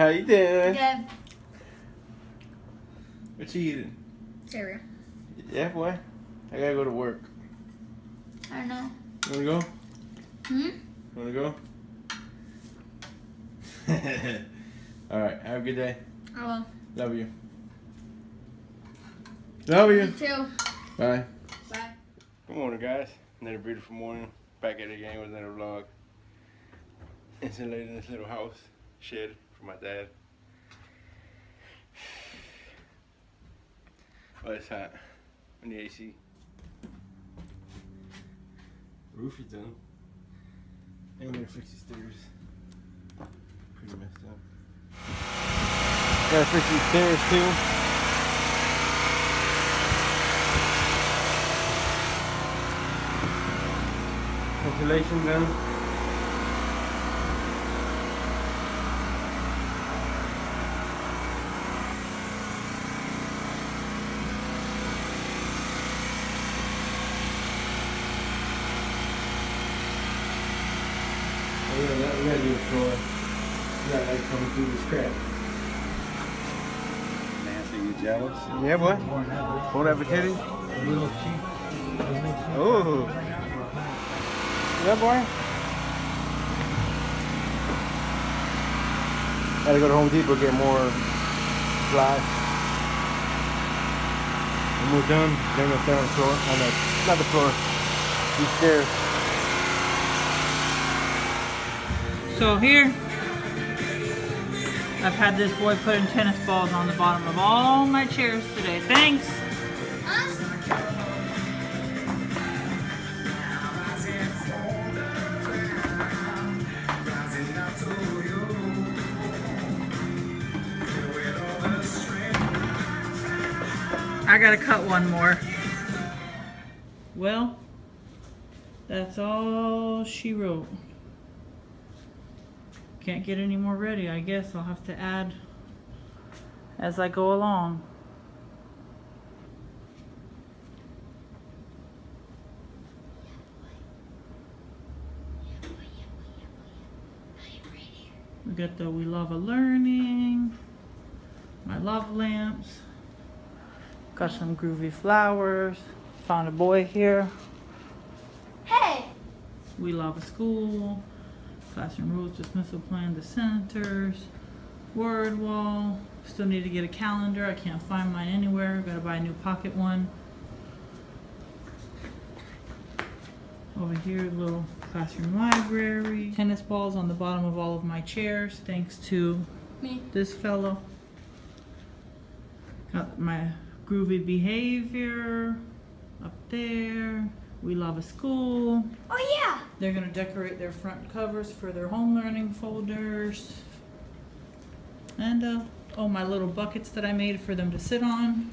how you doing? Good. What you eating? Cereal. Yeah, boy. I gotta go to work. I don't know. You wanna go? Hmm? You wanna go? Alright, have a good day. I will. Love you. Love you. You too. Bye. Bye. Good morning, guys. Another beautiful morning. Back at it again with another vlog. Insulating this little house shed for my dad. Oh, it's hot. On the AC. Roof is done. And we're gonna fix the stairs. Pretty messed up. Gotta fix these stairs too. Insulation done. We gotta do the floor. We got light coming through this crack. Nancy, you jealous? Yeah, boy. Hold that potato. Oh. Yeah, boy. Gotta go to Home Depot get more fly. When we're done, then we'll stay on the floor. Not the floor. These stairs. So here, I've had this boy putting tennis balls on the bottom of all my chairs today. Thanks. I gotta cut one more. Well, that's all she wrote. Can't get any more ready. I guess I'll have to add as I go along. We got the We Love a Learning, my love lamps, got some groovy flowers, found a boy here. Hey! We Love a School, classroom rules, dismissal plan, dissenters, word wall. Still need to get a calendar. I can't find mine anywhere. Gotta buy a new pocket one. Over here, little classroom library. Tennis balls on the bottom of all of my chairs, thanks to Me. this fellow. Got my groovy behavior up there. We Love a School. Oh yeah! They're gonna decorate their front covers for their home learning folders. And oh, my little buckets that I made for them to sit on.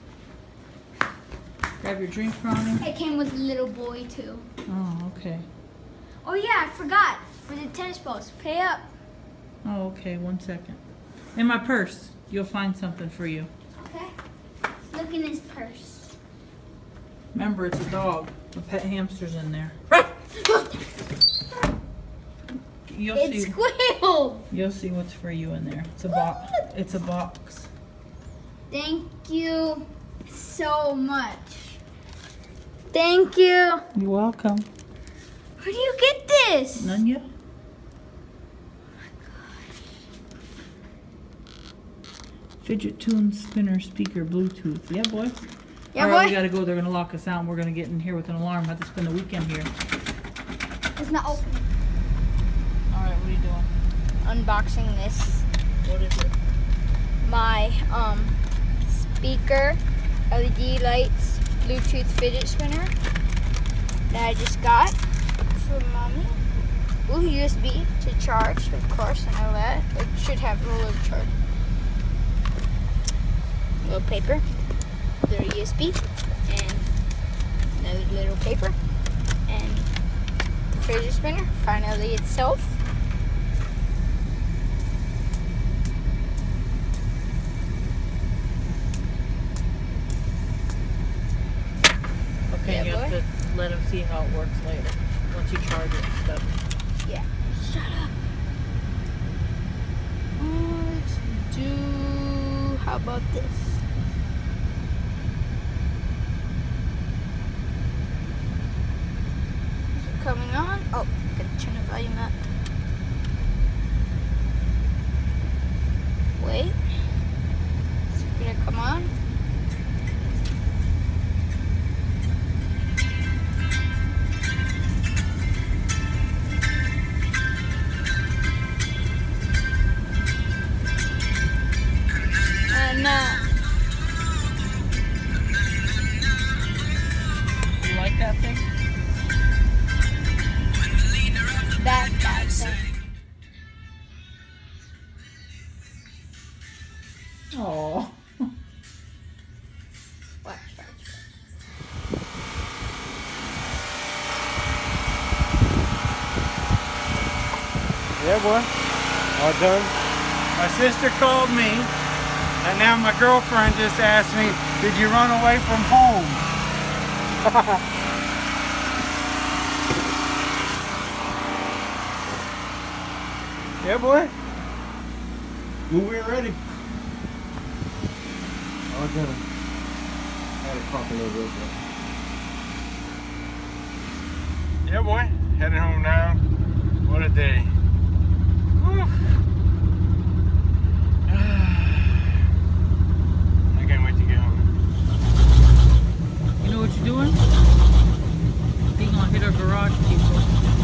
Grab your drink, Ronnie. It came with a little boy too. Oh, okay. Oh yeah, I forgot. For the tennis balls. Pay up. Oh, okay, 1 second. In my purse, you'll find something for you. Okay. Look in his purse. Remember, it's a dog. The pet hamster's in there. You'll It see. squealed. You'll see what's for you in there. It's a box. It's a box. Thank you so much. Thank you. You're welcome. Where do you get this? None yet? Fidget tune spinner speaker Bluetooth. Yeah, boy. Yeah, All right, boy. we gotta go. They're gonna lock us out. And we're gonna get in here with an alarm. Have to spend the weekend here. It's not open. All right, what are you doing? Unboxing this. What is it? My speaker, LED lights, Bluetooth fidget spinner that I just got from mommy. Ooh, USB to charge, of course, I know that. It should have a little charge. A little paper, little USB, and another little paper, and the fidget spinner, finally itself. Okay, Yeah, you have boy. to let him see how it works later. Once you charge it and stuff. Yeah. Shut up. Oh, How about this? Is it coming on? Oh, gotta turn the volume up. Wait. Is it gonna come on? No. You like that thing? That thing. Oh. Watch. Yeah, boy. All done. My sister called me, and now my girlfriend just asked me, did you run away from home? Yeah, boy. When we're ready. All done. I had to cough a little bit. But... Yeah, boy. Heading home now. What a day. Whew. I can't wait to get home. You know what you're doing? You're gonna hit our garage people.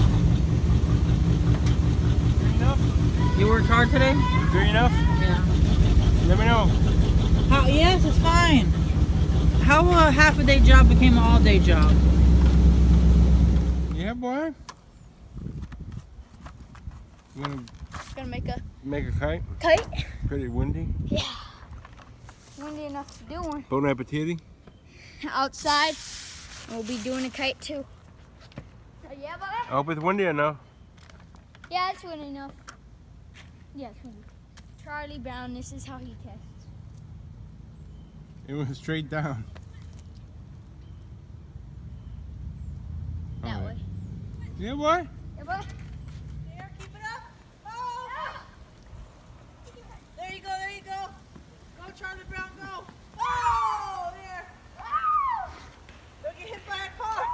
Good enough? You worked hard today? Good enough? Yeah. Let me know. How? Yes, it's fine. How a half-a-day job became an all-day job? Yeah, boy. You Gonna make a make a kite? kite? Pretty windy. Yeah. Windy enough to do one. Bon appetit. Outside, we'll be doing a kite too. So yeah, bye. I hope it's windy enough. Yeah, it's windy enough. Yeah, it's windy. Charlie Brown, this is how he tests. It went straight down. That All way. right. Yeah, boy. Yeah, bye. There, keep it up. Oh! There you go, there you go. Go, Charlie Brown, go. Oh, there. Don't get hit by a car.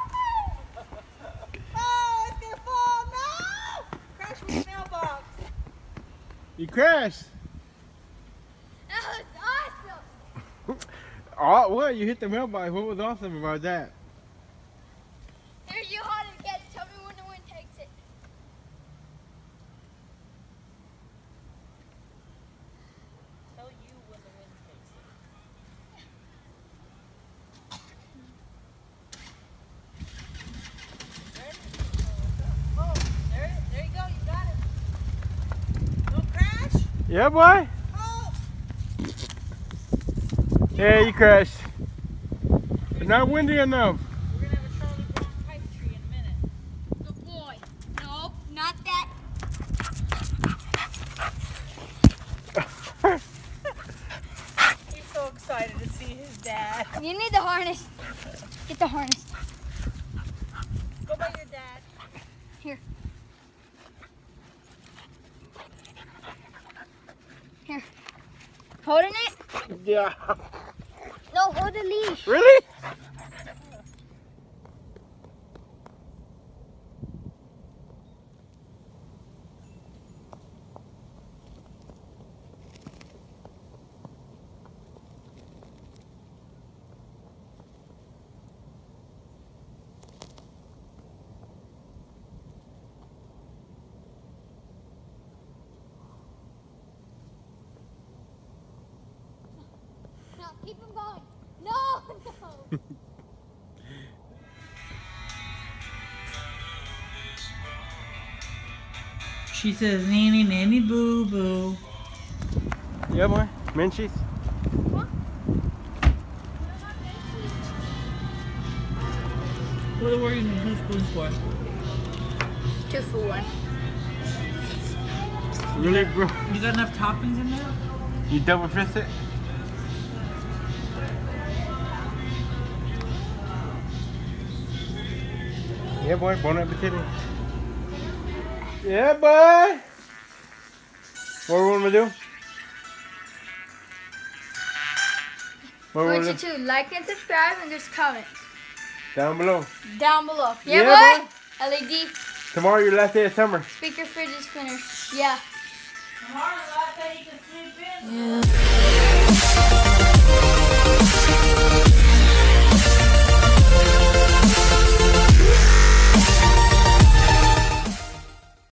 Oh, it's gonna fall. No! Crash with the mailbox. You crashed. That was awesome. Oh, what? You hit the mailbox. What was awesome about that? There's you hard to get. Tell me when the wind takes it. Tell you when the wind takes it. Oh, there you go. You got it. Don't crash. Yeah, boy. Oh. Yeah, you crashed. It's not windy enough. We're gonna have a Charlie Brown kite tree in a minute. Good boy. Nope, not that. He's so excited to see his dad. You need the harness. Get the harness. Go by your dad. Here. Here. Holding it? Yeah. No, hold the leash. Really? No, keep him going. No, no. She says, nanny, nanny, boo, boo. Yeah, boy. Menchie's. What are you going to spoons for? 2 for 1. Really, bro? You got enough toppings in there? You double fist it? Yeah, boy. Bon appetit. Yeah, boy. What do we want to do? What I were want you the- to like and subscribe and just comment Down below. down below. Yeah, Yeah, boy? LED Tomorrow your last day of summer. speaker fidget spinner. Yeah. Tomorrow's the last day you can sleep in.